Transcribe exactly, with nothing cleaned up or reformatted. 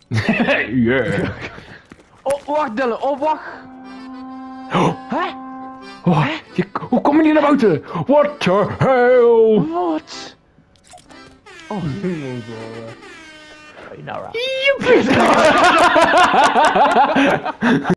Yeah. Oh, wacht Dylan, oh wacht. Oh, Hè? oh, je, hoe kom je niet naar buiten? What the hell? Wat? Oh, nu moet ik wel... Uh... Nou, Joepie.